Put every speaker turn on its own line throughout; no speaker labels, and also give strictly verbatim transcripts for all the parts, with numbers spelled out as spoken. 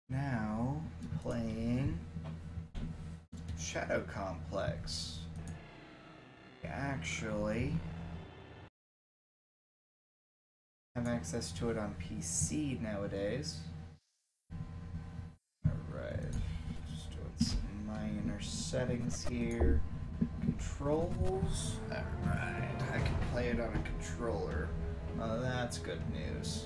Now, playing Shadow Complex. Actually, have access to it on P C nowadays. Alright, just doing some minor settings here. Controls. Alright, I can play it on a controller. Oh, that's good news.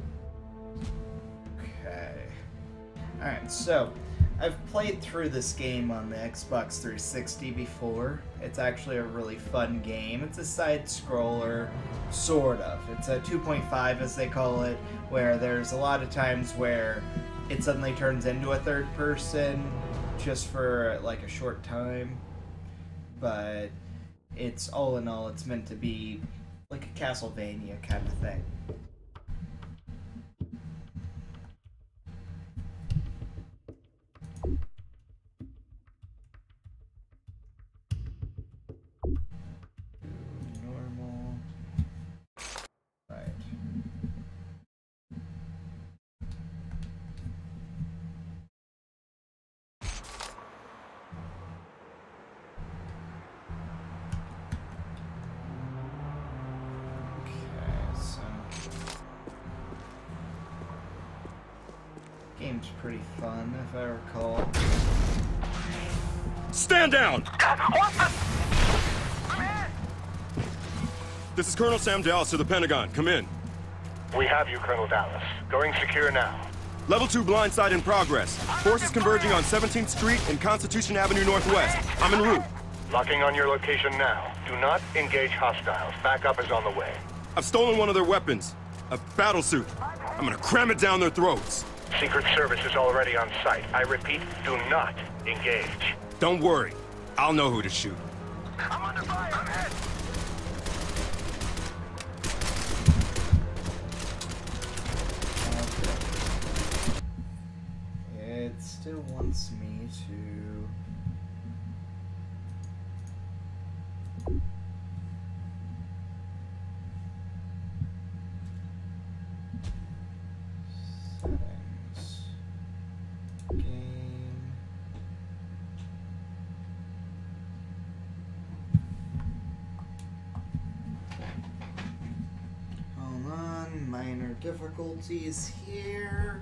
Okay. Alright, so I've played through this game on the Xbox three sixty before. It's actually a really fun game. It's a side-scroller, sort of. It's a two point five, as they call it, where there's a lot of times where it suddenly turns into a third person just for like a short time. But it's all in all, it's meant to be like a Castlevania kind of thing. Normal. Right. Game's pretty fun, if I recall.
Stand down!
What the? I'm in!
This is Colonel Sam Dallas to the Pentagon. Come in.
We have you, Colonel Dallas. Going secure now.
Level two blindside in progress. Forces converging on seventeenth Street and Constitution Avenue Northwest. I'm en route.
Locking on your location now. Do not engage hostiles. Backup is on the way.
I've stolen one of their weapons. A battle suit. I'm gonna cram it down their throats.
Secret Service is already on site. I repeat, do not engage.
Don't worry. I'll know who to shoot.
I'm under fire! I'm hit!
Okay. It still wants me to... Settings. Game. Hold on, minor difficulties here.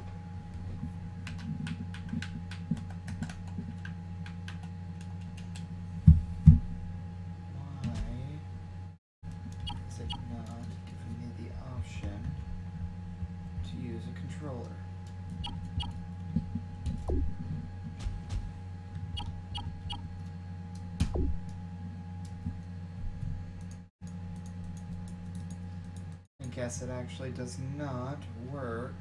Why is it not giving me the option to use a controller? I guess it actually does not work.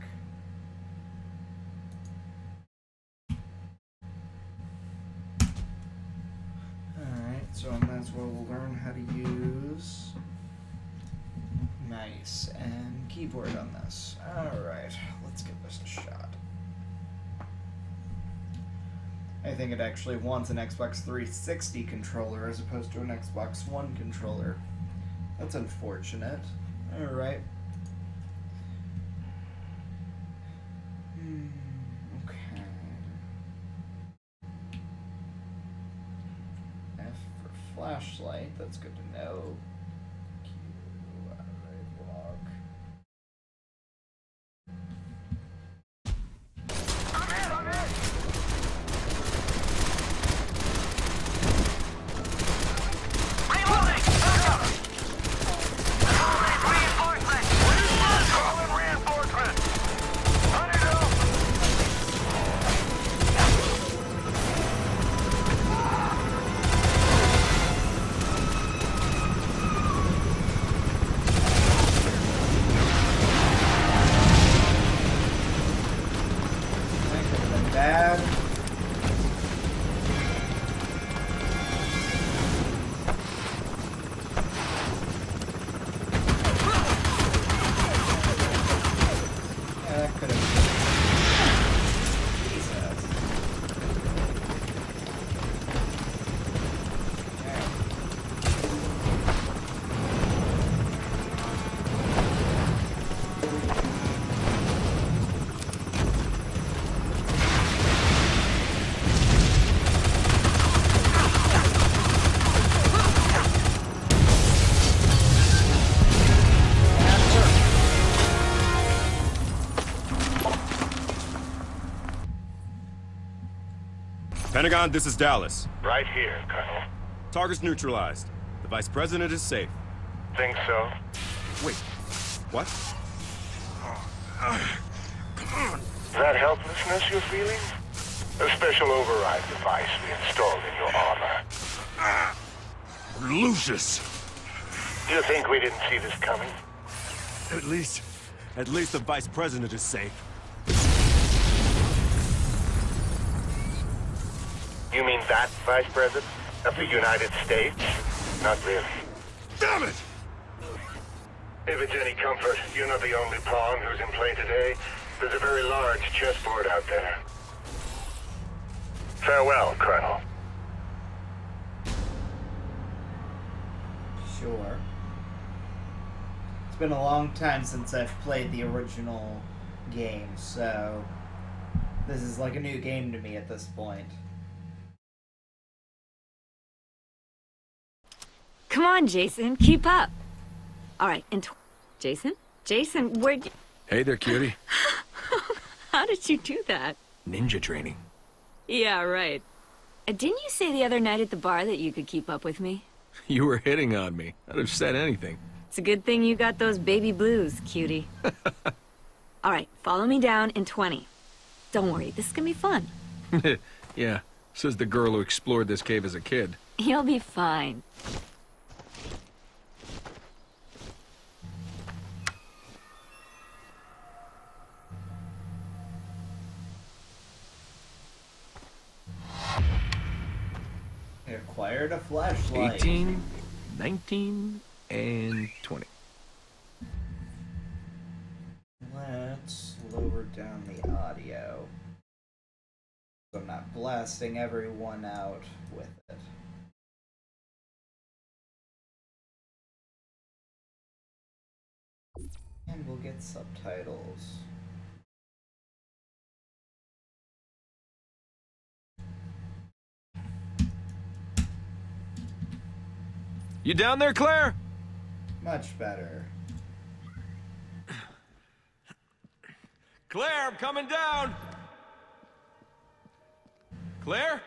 Alright, so I might as well learn how to use mouse and keyboard on this. Alright, let's give this a shot. I think it actually wants an Xbox three sixty controller as opposed to an Xbox One controller. That's unfortunate. Alright. Hmm, okay. F for flashlight, that's good to know. Q, alright, log.
I'm in! I'm in! Reloading! Backup! Reinforcement! Calling reinforcement! On it up!
That could have been bad. Yeah, that could have been. Jesus. Okay.
Pentagon, this is Dallas.
Right here, Colonel.
Target's neutralized. The Vice President is safe.
Think so?
Wait, what?
That helplessness you're feeling? A special override device we installed in your armor.
Lucius!
You think we didn't see this coming?
At least, at least the Vice President is safe.
You mean that Vice President of the United States? Not really.
Damn it!
If it's any comfort, you're not the only pawn who's in play today. There's a very large chessboard out there. Farewell, Colonel.
Sure. It's been a long time since I've played the original game, so this is like a new game to me at this point.
Come on, Jason, keep up. All right, and Jason? Jason, where'd you...
Hey there, cutie.
How did you do that?
Ninja training.
Yeah, right. Uh, didn't you say the other night at the bar that you could keep up with me?
You were hitting on me. I'd have said anything.
It's a good thing you got those baby blues, cutie. All right, follow me down in twenty. Don't worry, this is gonna be fun.
Yeah, says the girl who explored this cave as a kid.
You'll be fine.
Acquired a flashlight.
eighteen, nineteen, and twenty.
Let's lower down the audio, so I'm not blasting everyone out with it. And we'll get subtitles.
You down there, Claire?
Much better.
Claire, I'm coming down! Claire?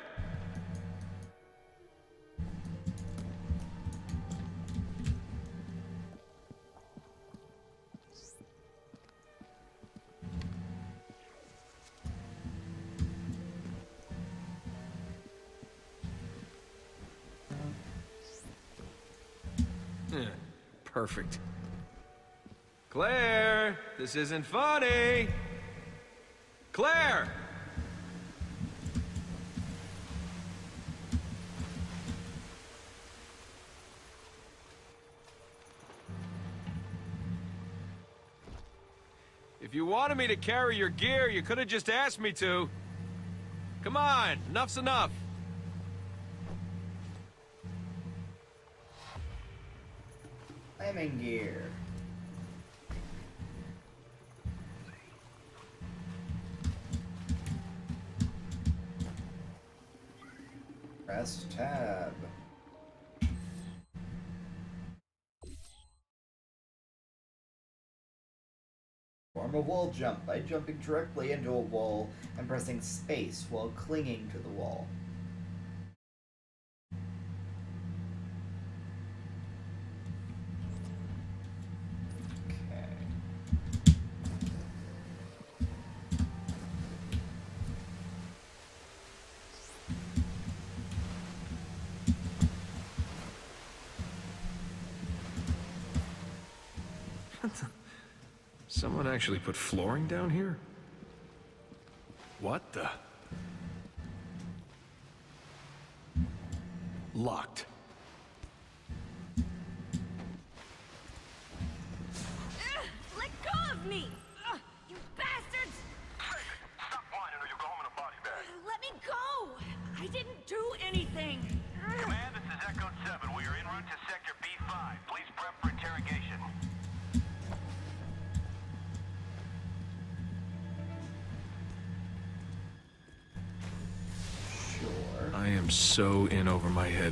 Yeah, perfect. Claire, this isn't funny. Claire! If you wanted me to carry your gear, you could have just asked me to. Come on, enough's enough.
I'm in gear. Press tab. Form a wall jump by jumping directly into a wall and pressing space while clinging to the wall.
Someone actually put flooring down here? What the? Locked.
Let go of me! Ugh, you bastards!
Stop whining or you'll go home in a body bag.
Let me go! I didn't do anything!
Command, this is Echo seven. We are en route to Sector B five. Please prep for interrogation.
Sure.
I am so in over my head.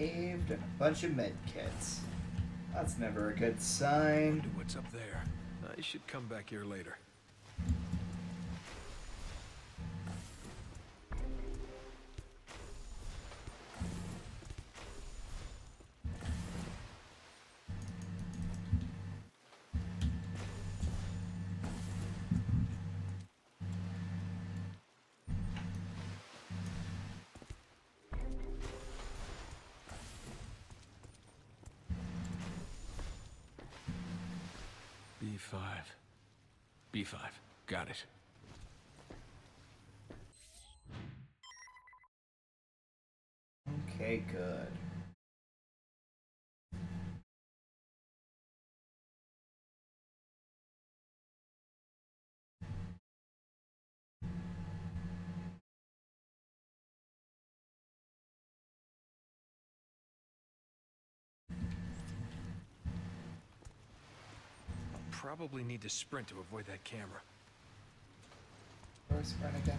saved and a bunch of med kits. That's never a good sign.
Wonder what's up there. I should come back here later. B five. B five. Got it.
Okay, good.
Probably need to sprint to avoid that camera.
Or sprint again.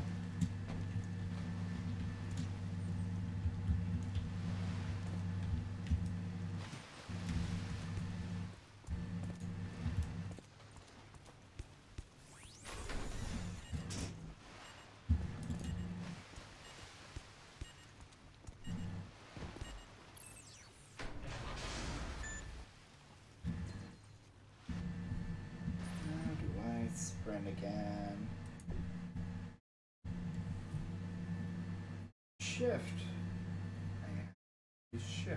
Sprint again. Shift. I use shift.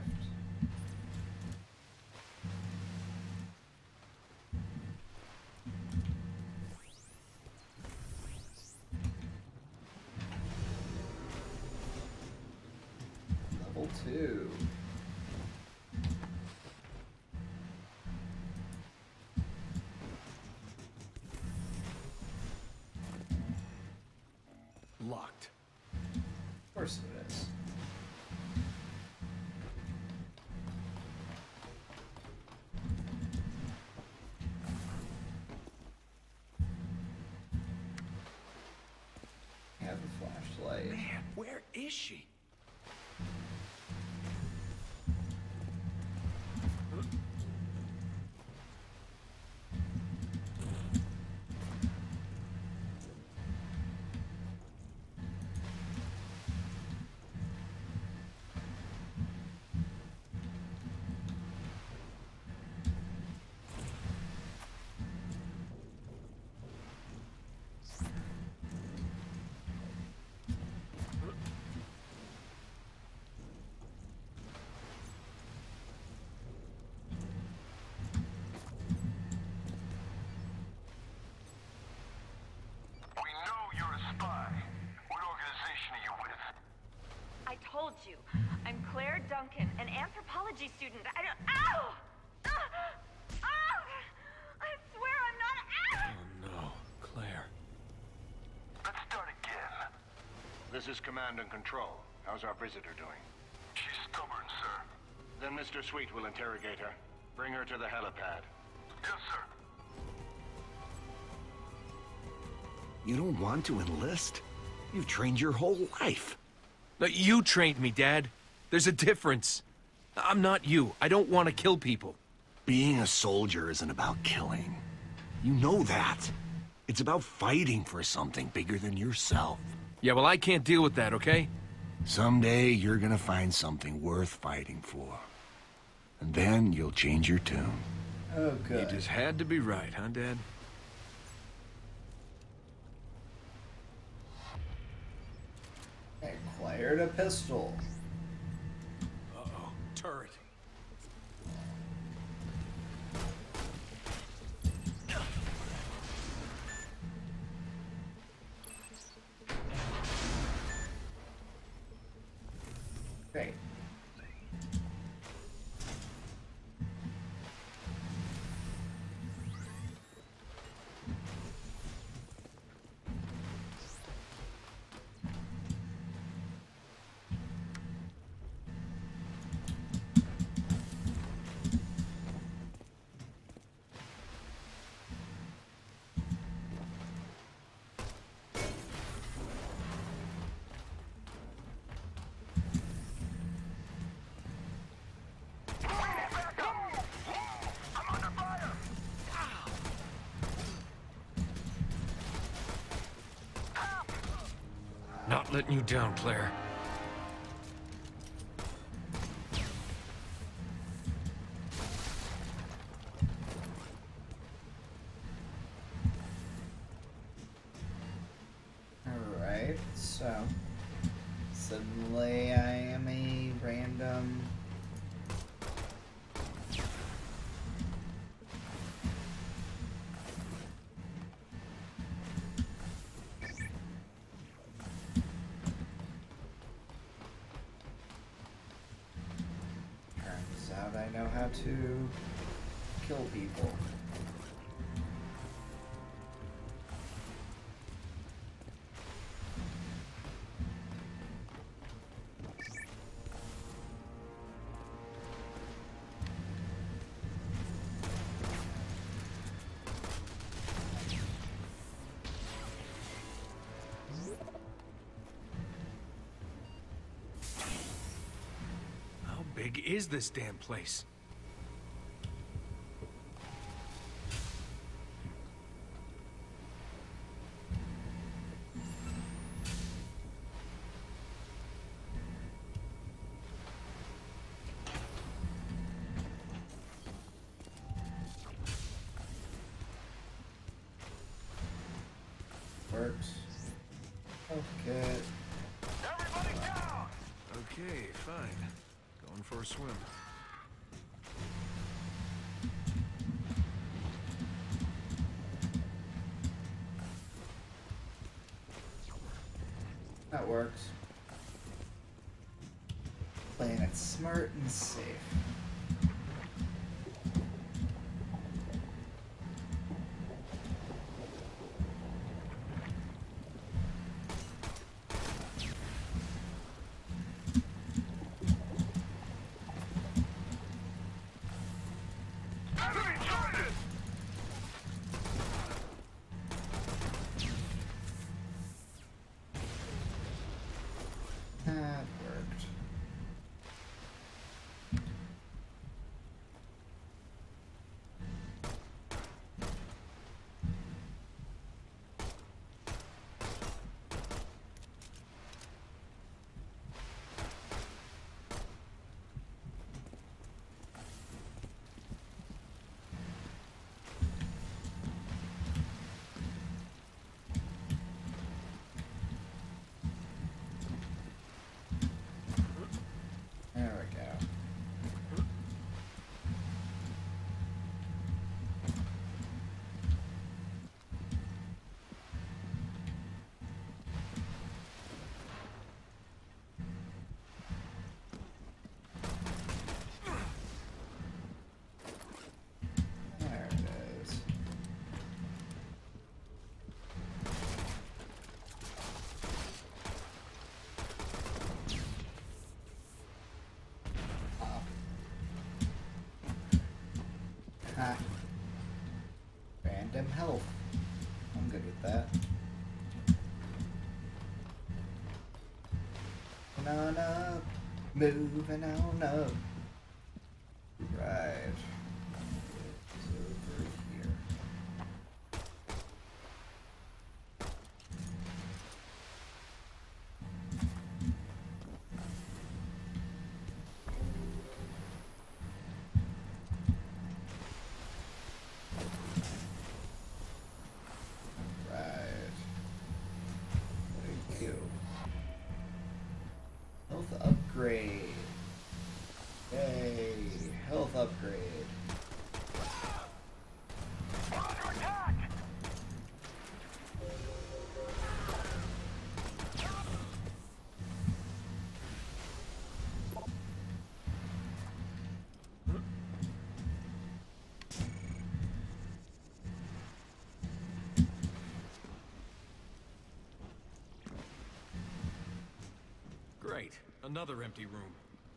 Level two.
Locked.
Of course it is. I have a flashlight.
Man, where is she?
Told you. I'm Claire Duncan, an anthropology student. I don't. Ow! Ah! Ah! I swear I'm not. Ah!
Oh no, Claire.
Let's start again. This is Command and Control. How's our visitor doing? She's stubborn, sir. Then Mister Sweet will interrogate her. Bring her to the helipad. Yes, sir.
You don't want to enlist? You've trained your whole life.
No, you trained me, Dad. There's a difference. I'm not you. I don't want to kill people.
Being a soldier isn't about killing. You know that. It's about fighting for something bigger than yourself.
Yeah, well, I can't deal with that, okay?
Someday, you're gonna find something worth fighting for. And then you'll change your tune.
Oh, good.
You just had to be right, huh, Dad?
Acquired a pistol.
Uh-oh. Turret.
Great.
Not letting you down, Claire.
Alright, so suddenly I am a random turns out I know how to kill people.
How big is this damn place?
Works. Okay.
Okay, fine. Going for a swim.
That works. Playing it smart and safe. That worked. There we go. There it is. Ha. Random health. I'm good with that. Moving on up. Moving on up. Right. It's over here. Right. There you go. Health upgrade. Yay. Health upgrade.
Great. Another empty room.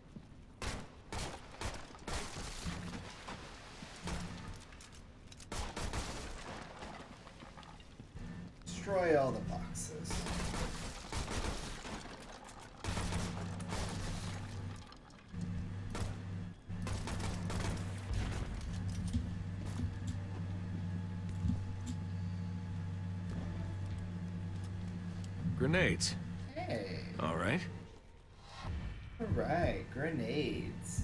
Destroy all the boxes.
Grenades.
Hey. Okay.
All right.
Alright, grenades.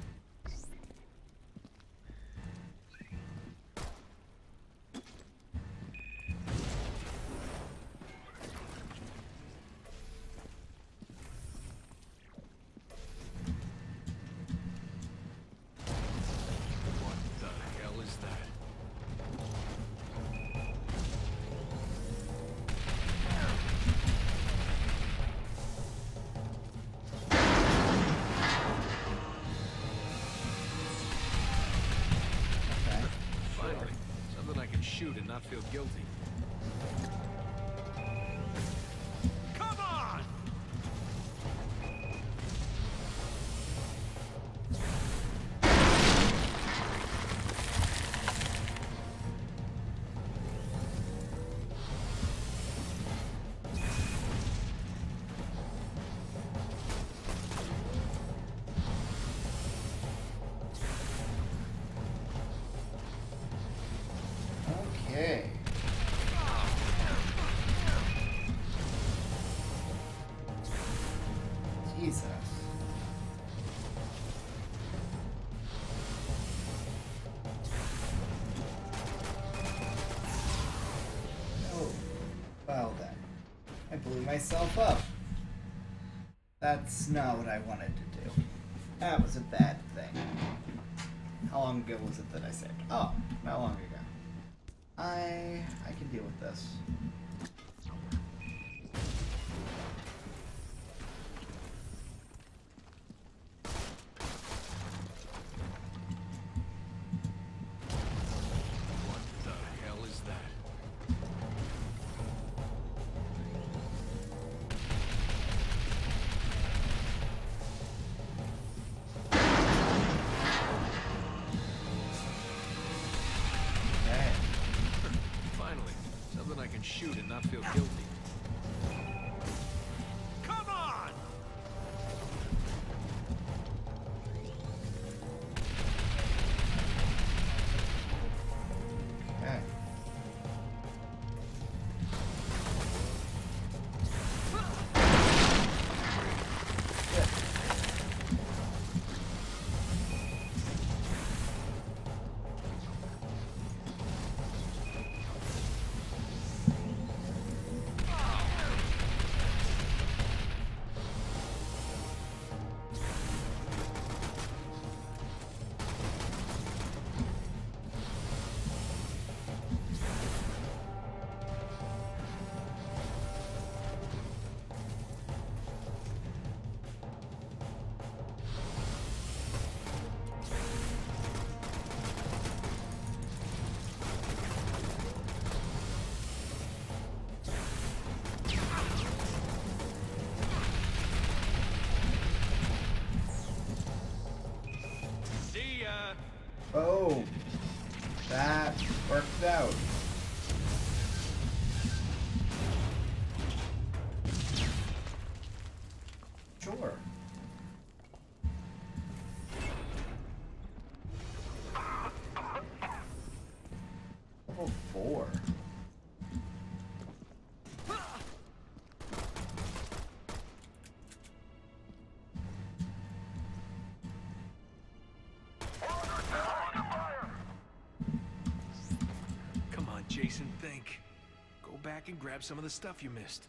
What the hell is that?
Okay.
Finally, something I can shoot and not feel guilty. Come on!
Okay. Jesus. Oh, well then. I blew myself up. That's not what I wanted to do. That was a bad thing. How long ago was it that I saved? Oh, not long ago. I I can deal with this.
What the hell is that?
Okay.
Finally, something I can shoot and not feel guilty. Come on!
Okay.
See ya!
Oh, that worked out. Sure. Level four.
Come on, Jason, think. Go back and grab some of the stuff you missed.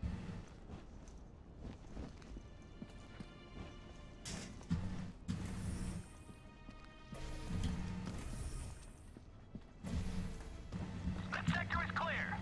That sector is clear.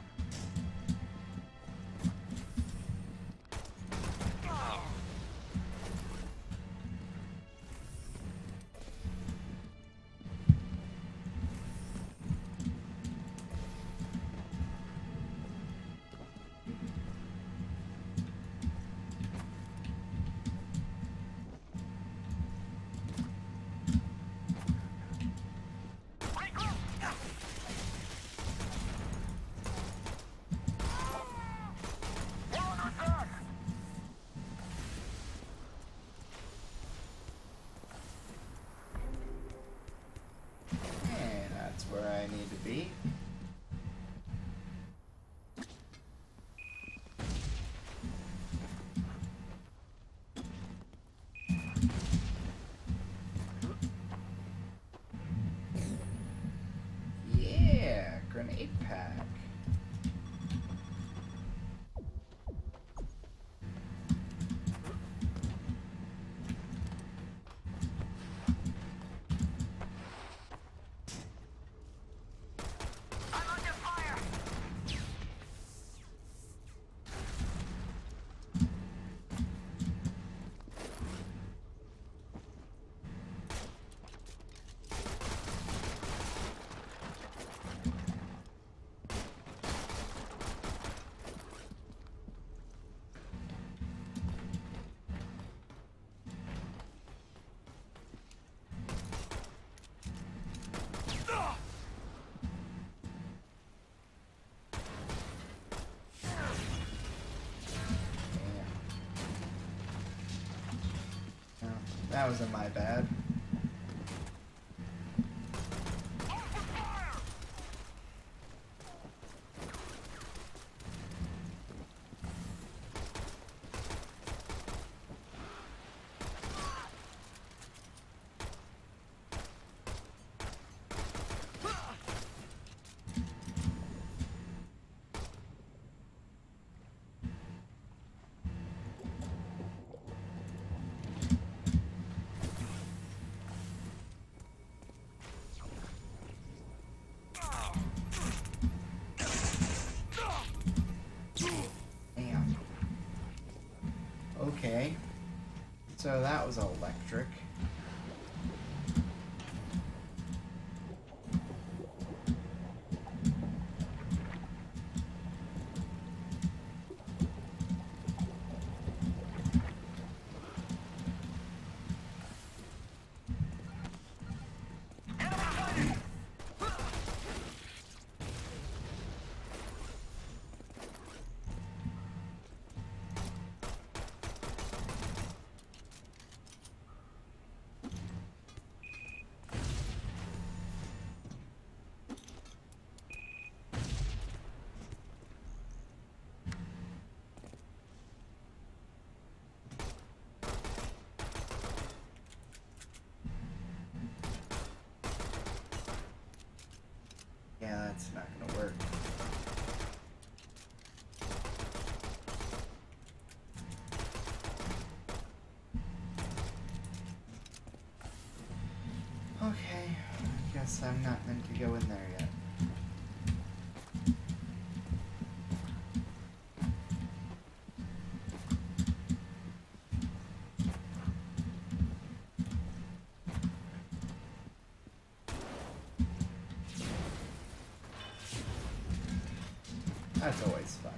That wasn't my bad. Okay, so that was electric. Yeah, that's not gonna work. Okay, I guess I'm not meant to go in there yet. That's always fun.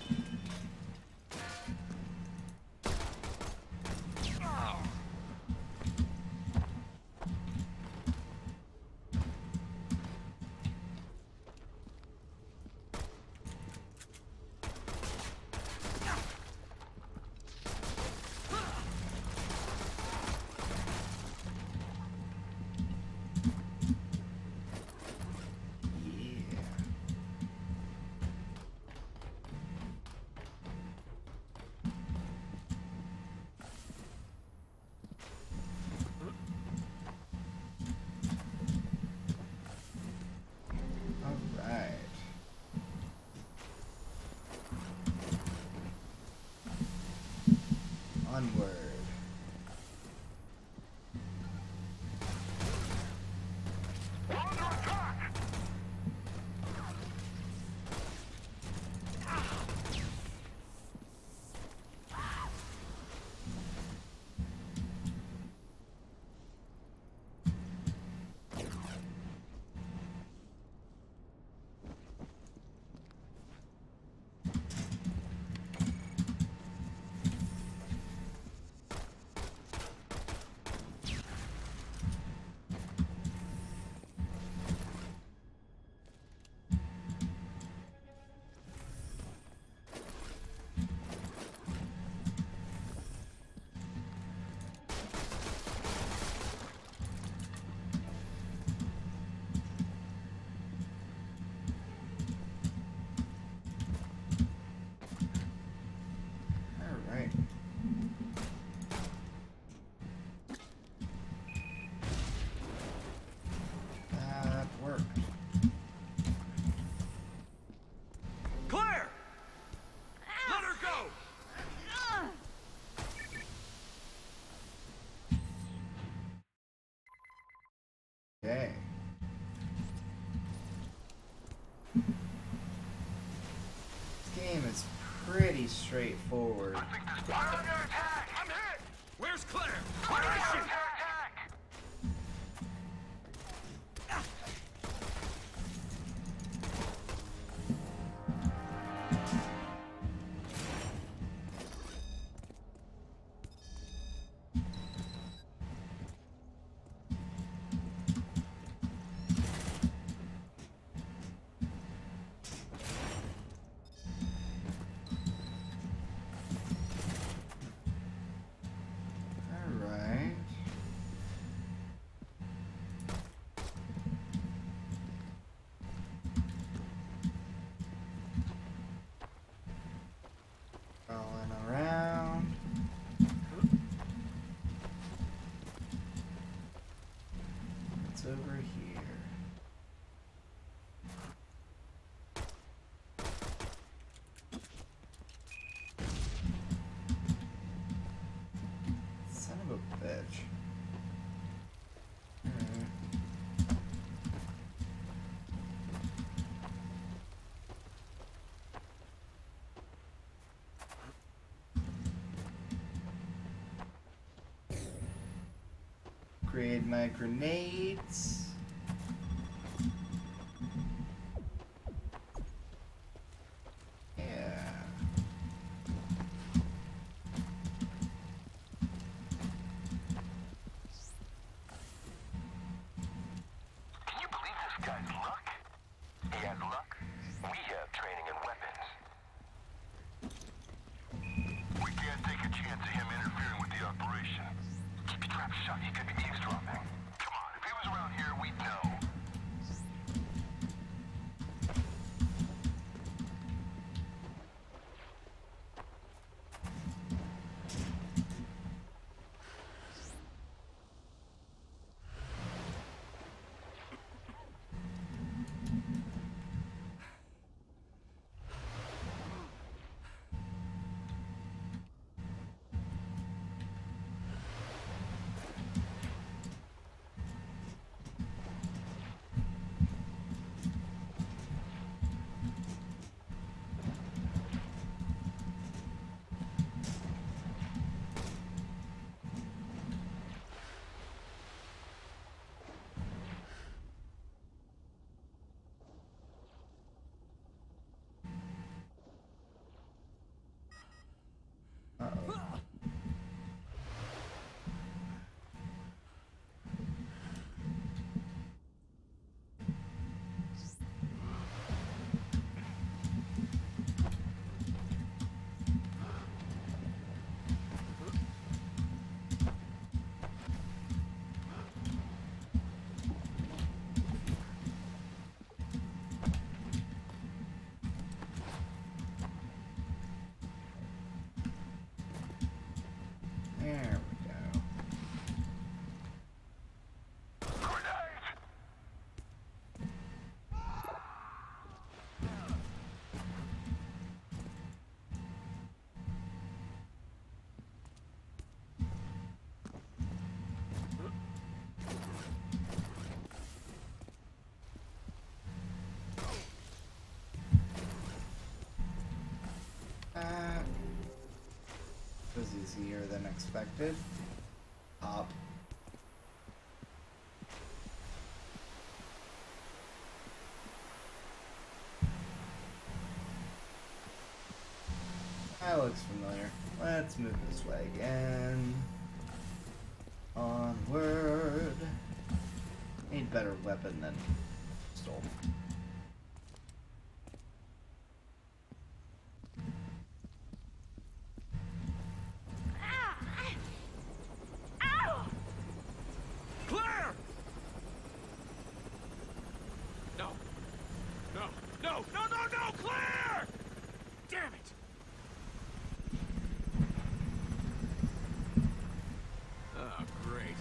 Onward. upgrade my grenades. Yeah.
Can you believe this guy's luck? He has luck. We have training and weapons. We can't take a chance of him interfering with the operation. Keep your trap shut. He could be eavesdropping. Come on, if he was around here, we'd know.
Uh-oh. There we go. Uh, was easier than expected. Up. That looks familiar. Let's move this way again. Onward. Need better weapon than pistol.
Claire! No. No. No. No, no, no, Claire! Damn it! Oh, great.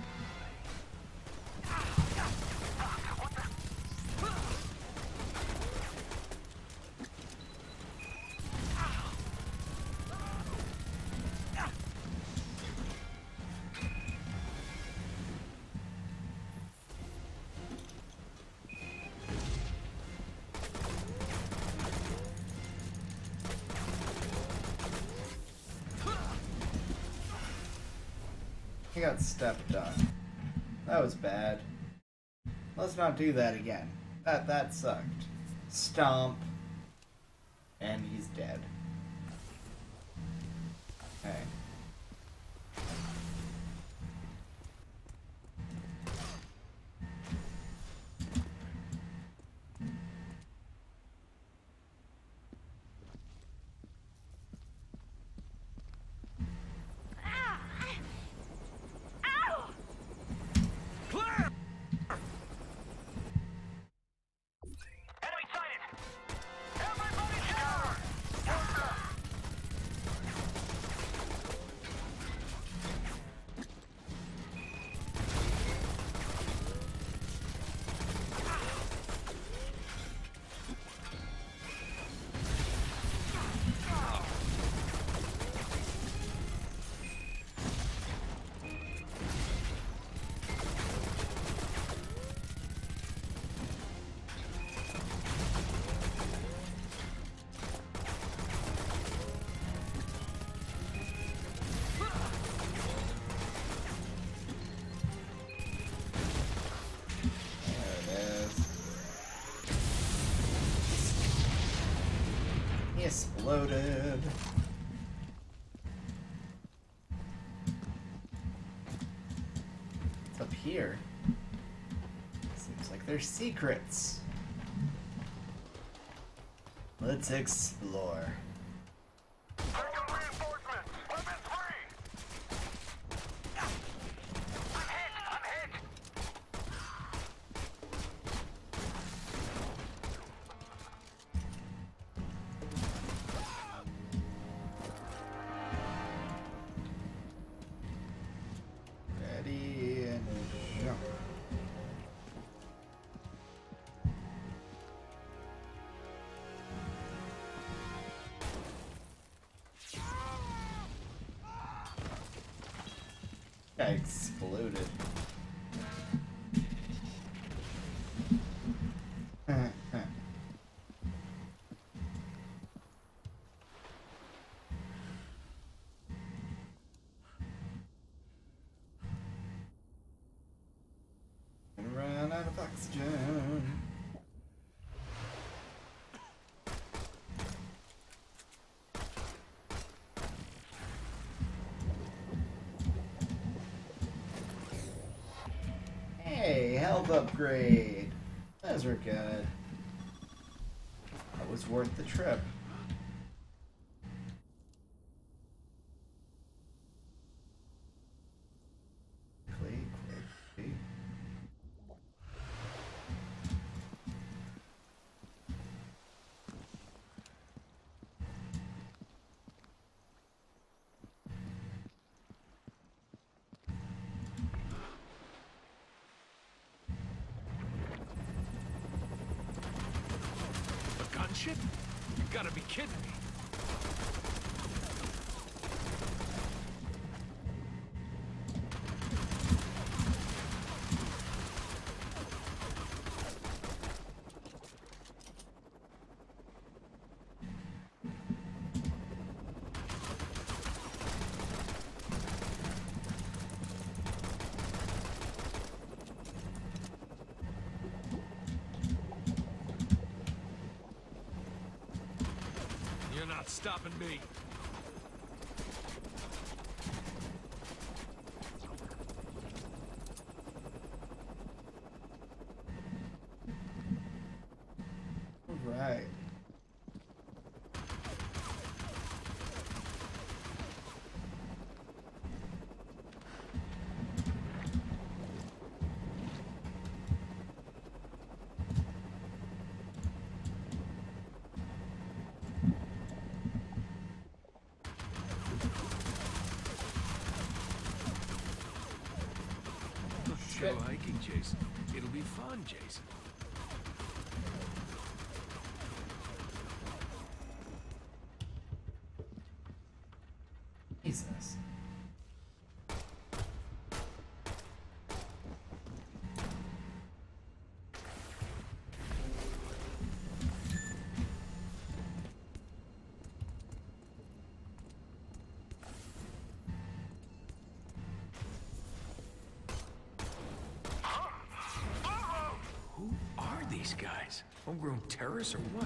I got stepped on. That was bad. Let's not do that again. That that sucked. Stomp. And he's dead. Okay.
Claire!
Enemy sighted! Everybody cover!
exploded. What's up here? Seems like there's secrets. Let's explore. Ready and jump. I exploded. Run out of oxygen. Hey, health upgrade. Those are good. That was worth the trip. Quickly, quickly.
A gunship? You gotta be kidding me. You're not stopping me.
Right.
Go hiking, Jason. It'll be fun, Jason.
Jesus.
Who are these guys? Homegrown terrorists or what?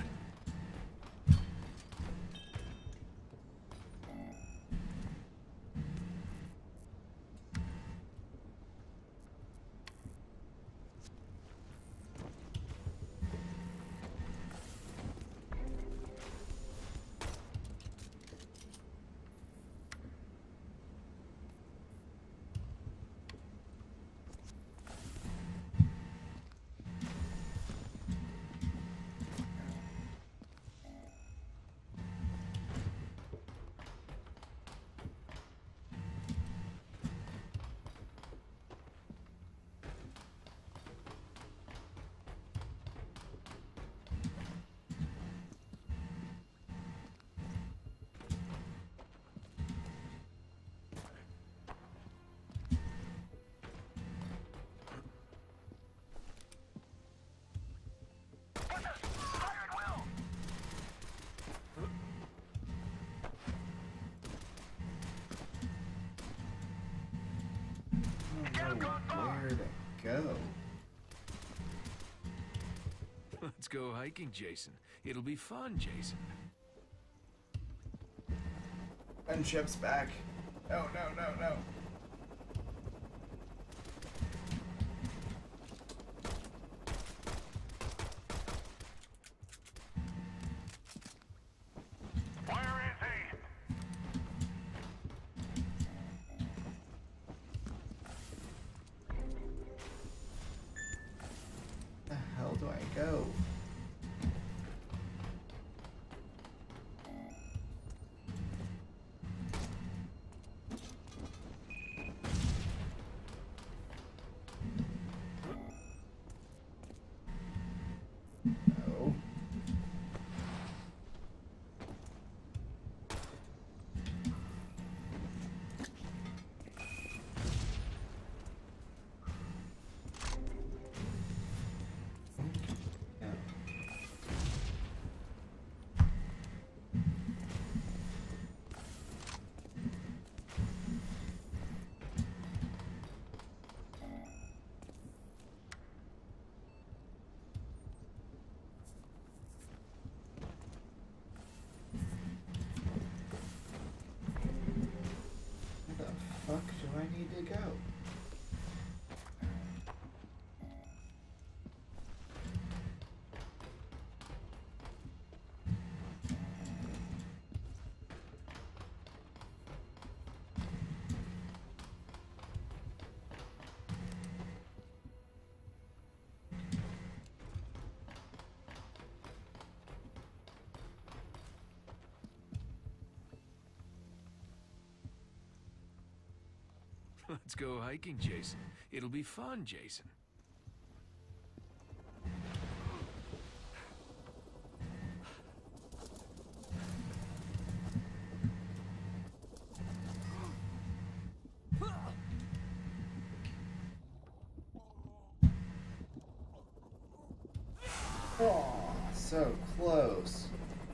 Where to go?
Let's go hiking, Jason. It'll be fun, Jason.
Friendship's back. No, no, no, no. Go. No. Where the fuck do I need to go?
Let's go hiking, Jason. It'll be fun, Jason.
Oh, so close.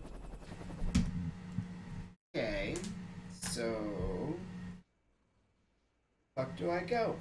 Okay, so... fuck do I go?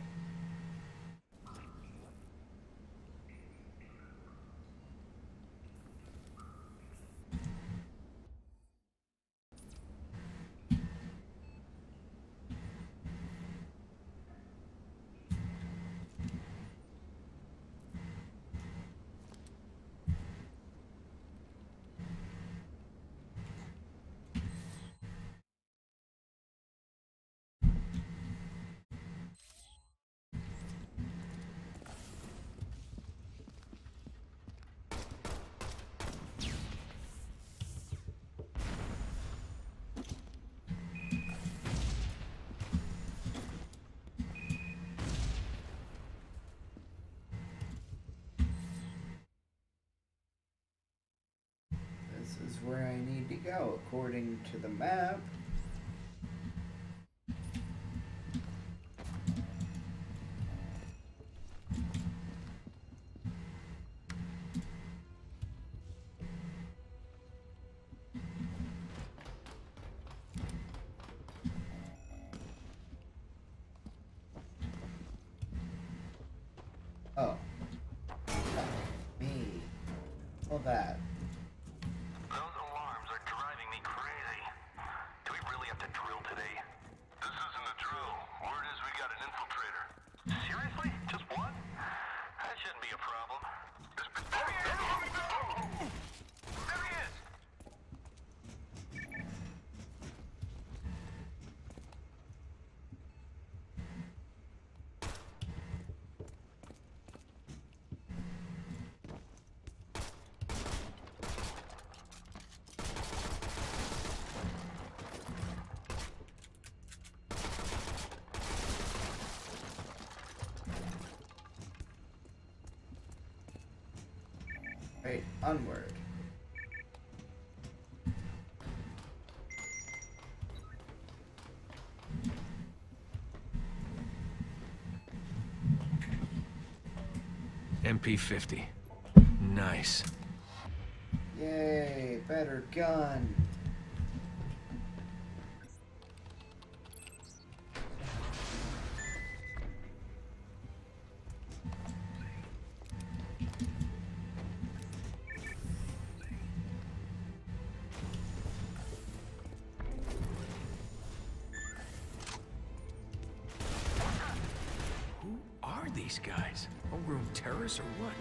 This is where I need to go, according to the map. Oh. Me. All that.
Those alarms are driving me crazy. Do we really have to drill today? This isn't a drill. Word is we got an infiltrator. Seriously? Just one? That shouldn't be a problem. There he is! There he is!
Right, onward.
M P fifty. Nice.
Yay, better gun.
these guys? Homegrown terrorists or what?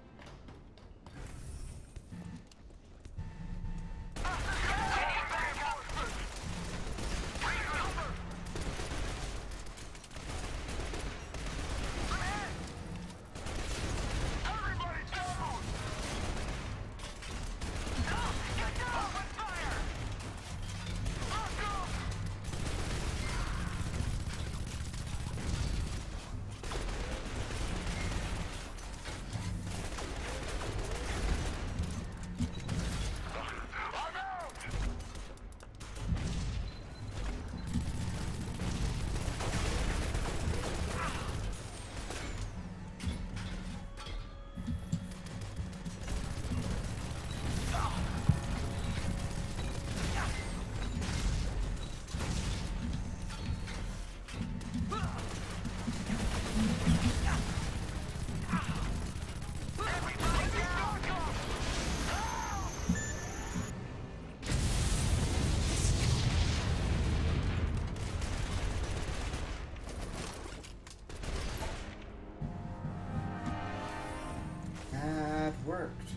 Worked.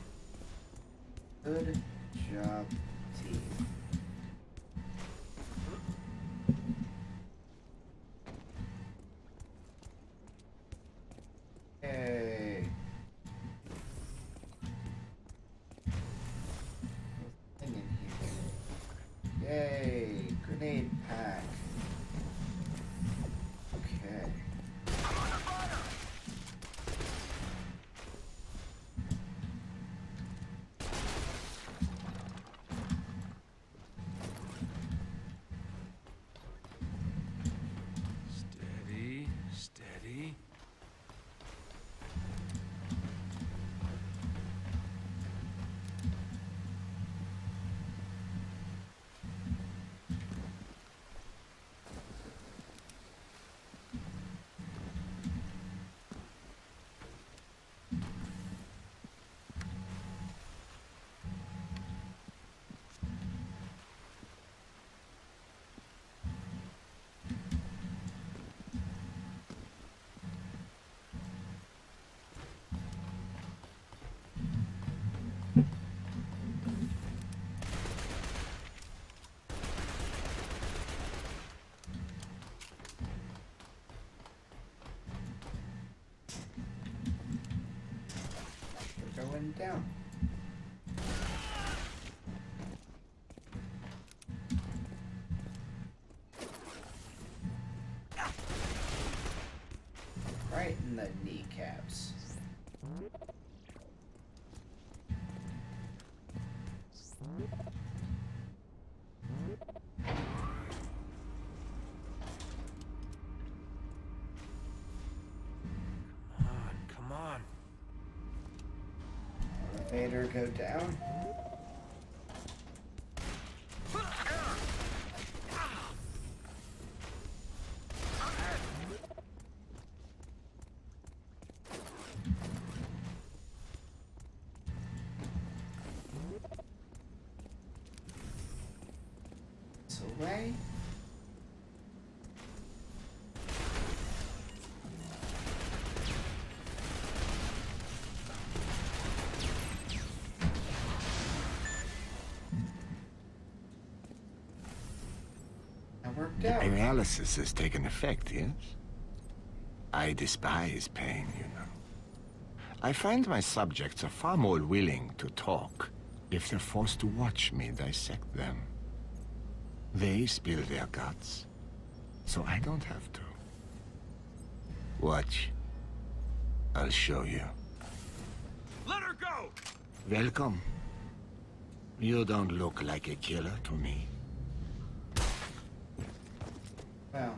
Good job, team. Yay. Thing in here. Yay. Grenade pack. Okay.
Steady.
Going down. Right in the kneecaps.
Come on.
Elevator go down. This away. Worked out.
Analysis has taken effect, yes? I despise pain, you know. I find my subjects are far more willing to talk if they're forced to watch me dissect them. They spill their guts, so I don't have to. Watch. I'll show you.
Let her go!
Welcome. You don't look like a killer to me.
Wow.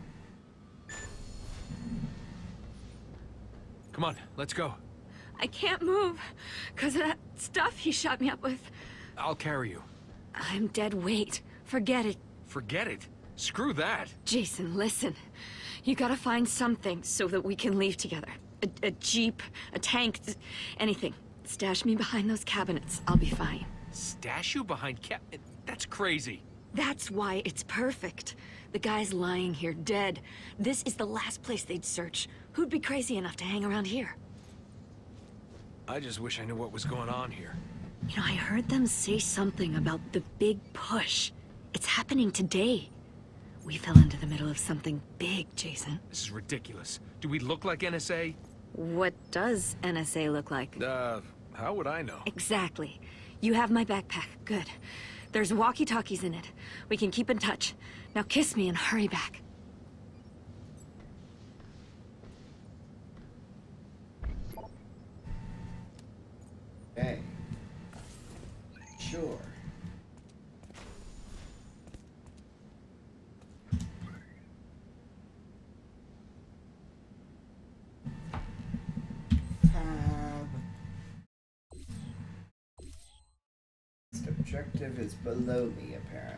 Come on, let's go.
I can't move because of that stuff he shot me up with.
I'll carry you.
I'm dead weight. Forget it.
Forget it. Screw that.
Jason, listen. You gotta find something so that we can leave together. A, a jeep, a tank, anything. Stash me behind those cabinets. I'll be fine.
Stash you behind cap... That's crazy.
That's why it's perfect.
The guy's lying here, dead. This is the last place they'd search. Who'd be crazy enough to hang around here?
I just wish I knew what was going on here.
You know, I heard them say something about the big push. It's happening today. We fell into the middle of something big, Jason.
This is ridiculous. Do we look like N S A?
What does N S A look like?
Uh, how would I know?
Exactly. You have my backpack. Good. There's walkie-talkies in it. We can keep in touch. Now kiss me and hurry back.
Okay. Sure. Tab. This objective is below me, apparently.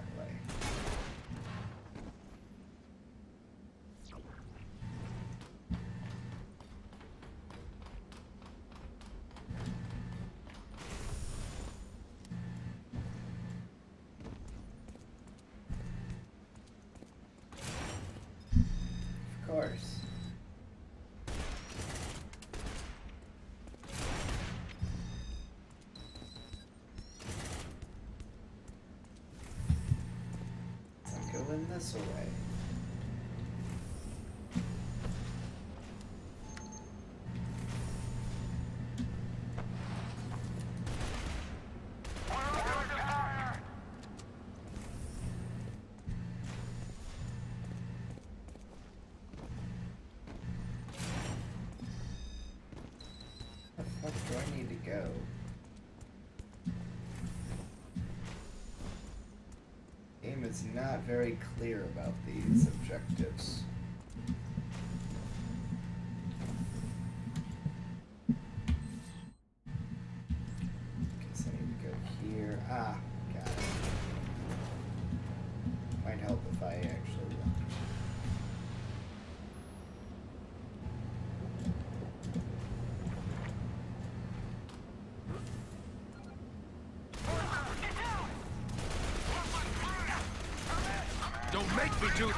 Of course. I'm going this way. Where the fuck do I need to go? Game is not very clear about these objectives. Guess I need to go here. Ah, got it. Might help if I actually look.
Don't make me do this!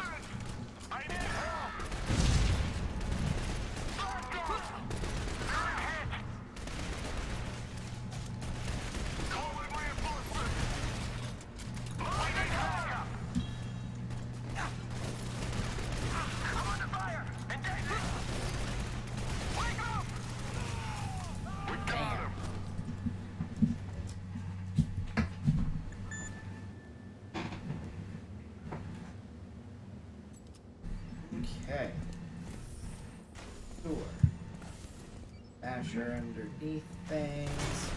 Okay. Door. Asher underneath things.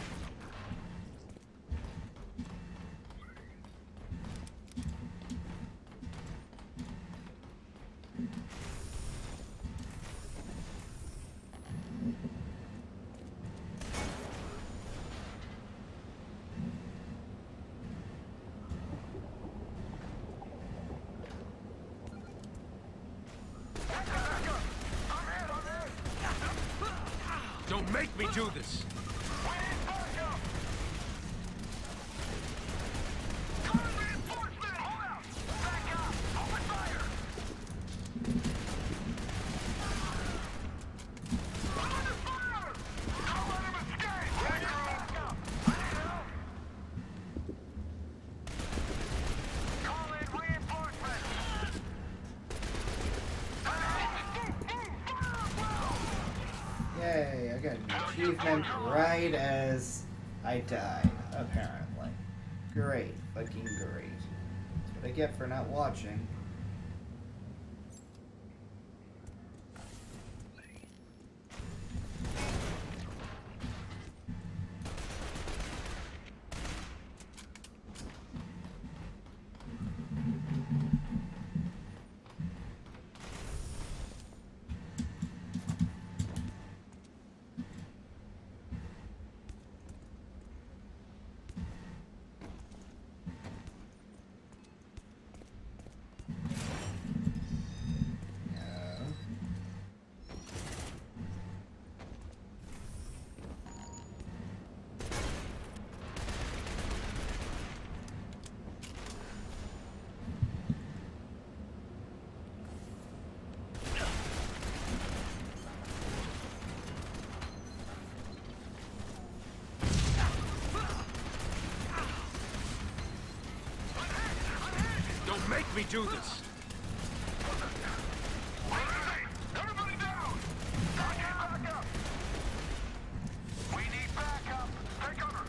Don't make me do this!
Yay, I got an achievement right as I died, apparently. Great, fucking great. That's what I get for not watching.
me do this.
Everybody down! Back up! We need backup! Take cover!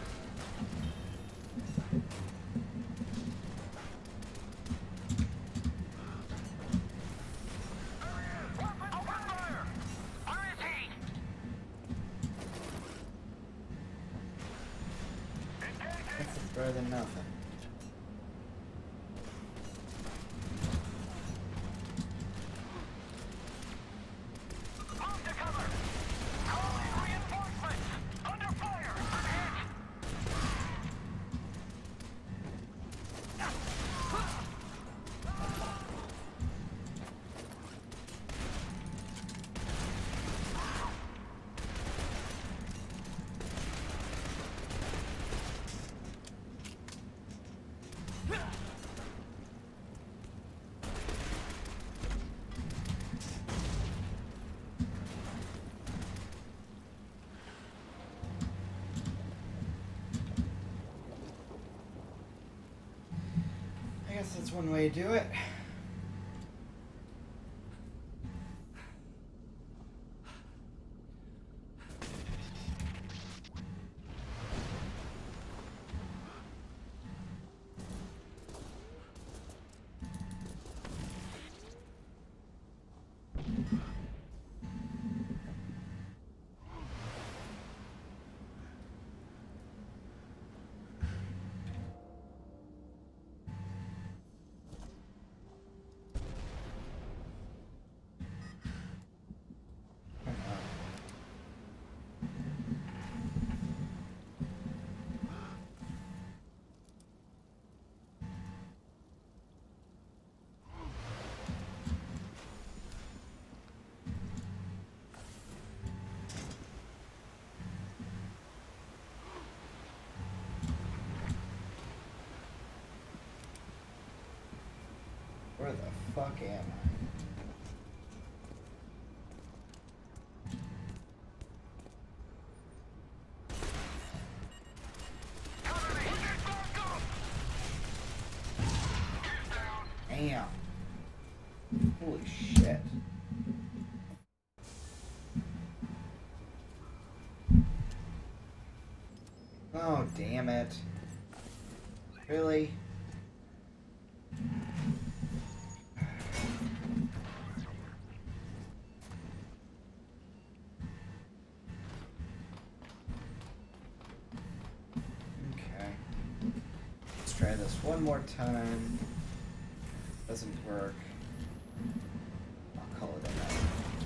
Open fire! Where is he?
That's better than nothing.
Move to cover! Call in reinforcements! Under fire!
I guess that's one way to do it. Where the fuck am I? Damn. Holy shit. Oh, damn it. Really? Okay. Let's try this one more time. Doesn't work. I'll call it a night.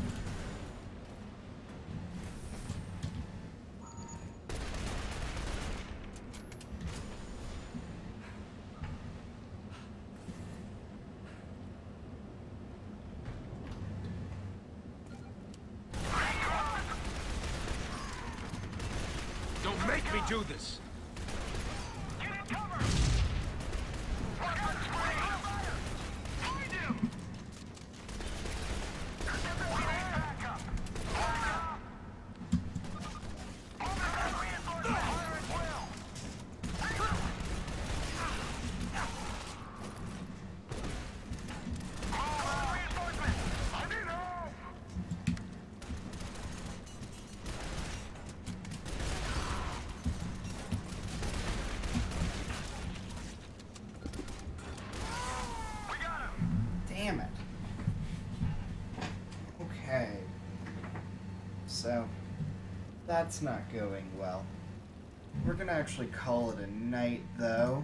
Don't make me do this.
Get in cover! Rock on screen! Find him! We need backup! Backup! Move it! Reinforcement! Fire at will! Move out! Reinforcement! I need help! We got him!
Damn it. Okay. So, that's not going well. We're gonna actually call it a night, though.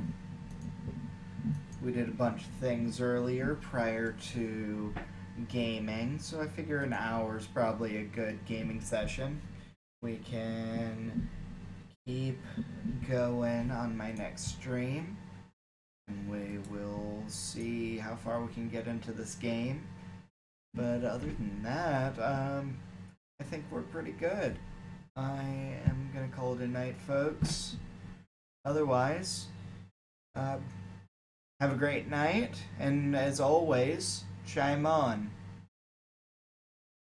We did a bunch of things earlier prior to gaming, so I figure an hour is probably a good gaming session. We can keep going on my next stream, and we will see how far we can get into this game. But other than that, um, I think we're pretty good. I am gonna call it a night, folks. Otherwise, uh, have a great night, and as always, chime on.